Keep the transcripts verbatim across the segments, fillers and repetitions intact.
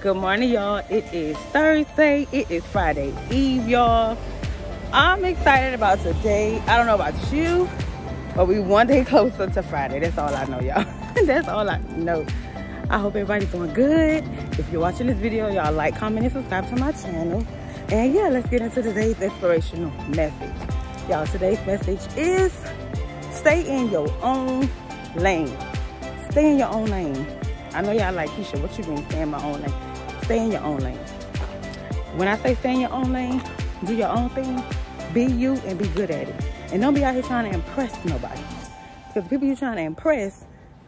Good morning, y'all. It is Thursday. It is Friday Eve, y'all. I'm excited about today. I don't know about you, but we one day closer to Friday. That's all I know, y'all. That's all I know. I hope everybody's doing good. If you're watching this video, y'all like, comment, and subscribe to my channel. And yeah, let's get into today's inspirational message. Y'all, today's message is stay in your own lane. Stay in your own lane. I know y'all like, Keisha, what you mean stay in my own lane? Stay in your own lane. When I say stay in your own lane, do your own thing, be you and be good at it. And don't be out here trying to impress nobody. Because the people you're trying to impress,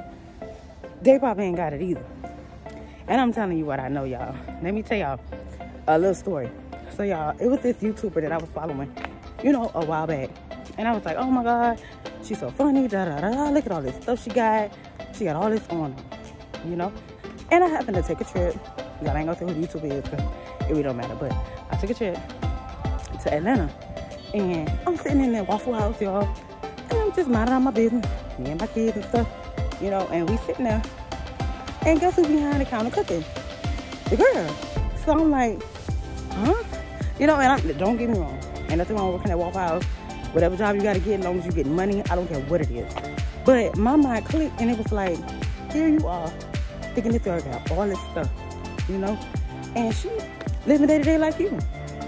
they probably ain't got it either. And I'm telling you what I know, y'all. Let me tell y'all a little story. So y'all, it was this YouTuber that I was following, you know, a while back. And I was like, oh my God, she's so funny, da da da da. Look at all this stuff she got. She got all this going on, you know? And I happened to take a trip. Y'all ain't gonna say who the YouTuber is because it really don't matter. But I took a trip to Atlanta. And I'm sitting in that Waffle House, y'all. And I'm just minding on my business. Me and my kids and stuff, you know, and we sitting there. And guess who's behind the counter cooking? The girl. So I'm like, huh? You know, and I, don't get me wrong. Ain't nothing wrong with working at Waffle House. Whatever job you gotta get, as long as you get money, I don't care what it is. But my mind clicked and it was like, here you are, thinking this girl got all this stuff, you know? And she living day to day like you.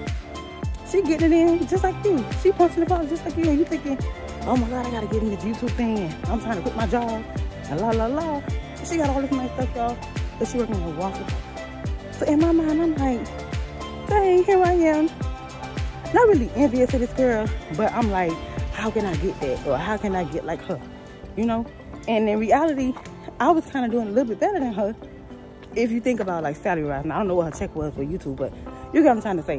She getting it in just like you. She punching the ball just like you. And you thinking, oh my God, I gotta get in this YouTube thing. And I'm trying to quit my job. And la la la. And she got all this nice stuff, y'all. But she working at Waffle House. So in my mind, I'm like, dang, here I am. Not really envious of this girl, but I'm like, how can I get that? Or how can I get like her? You know? And in reality, I was kind of doing a little bit better than her. If you think about like salary rise. Now, I don't know what her check was for YouTube, but you get what I'm trying to say.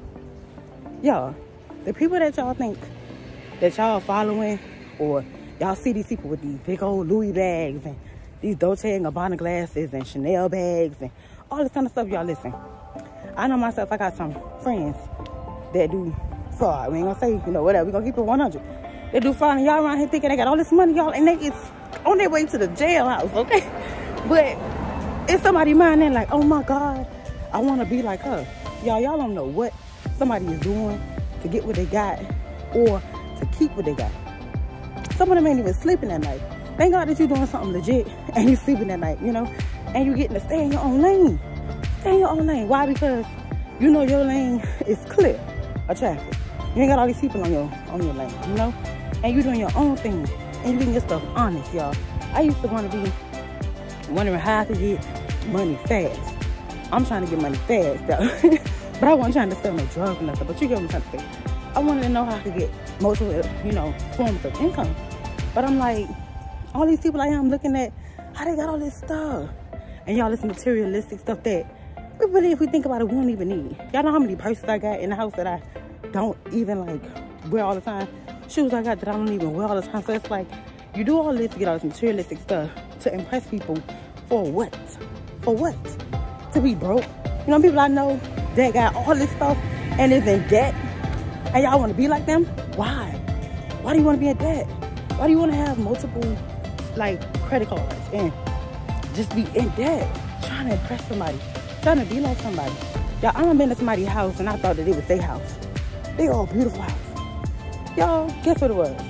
Y'all, the people that y'all think that y'all following, or y'all see these people with these big old Louis bags and these Dolce and Gabbana glasses and Chanel bags and all this kind of stuff, y'all listen. I know myself, I got some friends that do fraud. We ain't gonna say, you know, whatever. We gonna keep it one hundred. They do fraud and y'all around here thinking they got all this money, y'all, and they is on their way to the jailhouse, okay? But it's somebody mind there like, oh my God, I wanna be like her. Y'all, y'all don't know what somebody is doing to get what they got or to keep what they got. Some of them ain't even sleeping at night. Thank God that you're doing something legit and you sleeping at night, you know? And you getting to stay in your own lane. Stay in your own lane. Why? Because you know your lane is clear of traffic. You ain't got all these people on your on your lane, you know? And you doing your own thing. And you getting your stuff honest, y'all. I used to want to be wondering how I could get money fast. I'm trying to get money fast, though. But I wasn't trying to sell no drugs or nothing. But you get what I'm trying to say. I wanted to know how I could get multiple, you know, forms of income. But I'm like, all these people I am looking at, how they got all this stuff. And y'all, this materialistic stuff that we really, if we think about it, we don't even need. Y'all know how many purses I got in the house that I don't even like wear all the time? Shoes I got that I don't even wear all the time. So it's like, you do all this to get all this materialistic stuff to impress people for what? For what? To be broke? You know, people I know that got all this stuff and is in debt, and y'all want to be like them? Why? Why do you want to be in debt? Why do you want to have multiple, like, credit cards and just be in debt? Trying to impress somebody. Trying to be like somebody. Y'all, I done been to somebody's house and I thought that it was their house. They all beautiful house. Y'all, guess what it was?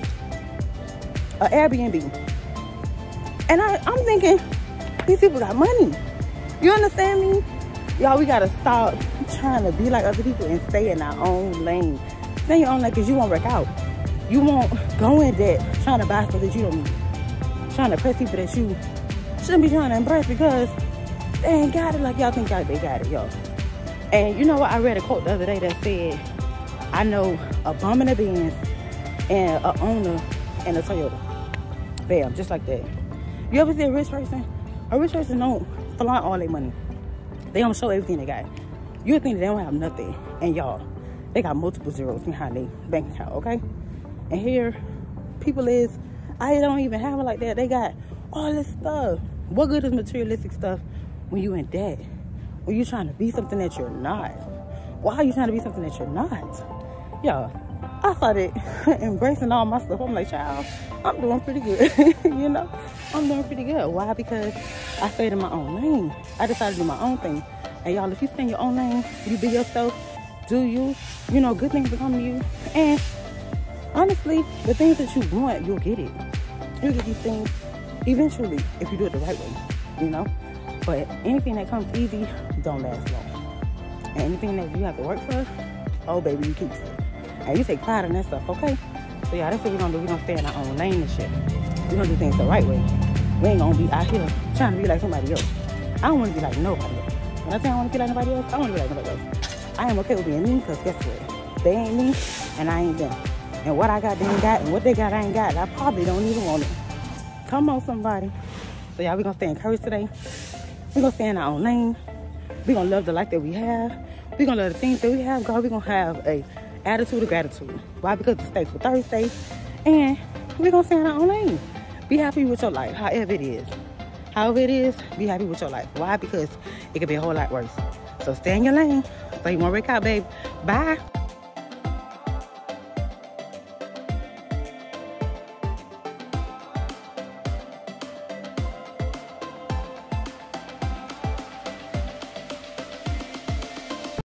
An Airbnb. And I, I'm thinking, these people got money. You understand me? Y'all, we gotta stop trying to be like other people and stay in our own lane. Stay in your own lane because you won't work out. You won't go in debt trying to buy stuff that you don't need. Trying to impress people that you shouldn't be trying to impress because they ain't got it like y'all think y'all they got it, y'all. And you know what? I read a quote the other day that said, I know a bum in a Benz and a owner and a Toyota. Bam, just like that. You ever see a rich person? A rich person don't flaunt all their money. They don't show everything they got. You would think that they don't have nothing. And y'all, they got multiple zeros behind their bank account, okay? And here, people is, I don't even have it like that. They got all this stuff. What good is materialistic stuff when you in debt? When you trying to be something that you're not? Why are you trying to be something that you're not? Y'all, I started embracing all my stuff. I'm like, child, I'm doing pretty good. You know, I'm doing pretty good. Why? Because I stayed in my own lane. I decided to do my own thing. And y'all, if you stay in your own lane, you be yourself, do you, you know, good things will come to you. And honestly, the things that you want, you'll get it. You'll get these things eventually if you do it the right way, you know. But anything that comes easy don't last long. And anything that you have to work for, oh baby, you keep it. And you take pride in that stuff, okay? So yeah, that's what we're gonna do. We're gonna stay in our own lane and shit. We're gonna do things the right way. We ain't gonna be out here trying to be like somebody else. I don't wanna be like nobody else. When I say I wanna be like nobody else, I wanna be like nobody else. I am okay with being me, because guess what? They ain't me, and I ain't them. And what I got, they ain't got, and what they got, I ain't got. I probably don't even want it. Come on, somebody. So y'all, we're gonna stay encouraged today. We're gonna stay in our own lane. We're gonna love the life that we have. We're gonna love the things that we have. God, we're gonna have a attitude of gratitude. Why? Because it's Thankful Thursday. And we're gonna stay in our own lane. Be happy with your life, however it is. However it is, be happy with your life. Why? Because it could be a whole lot worse. So stay in your lane. So you wanna break out, babe. Bye.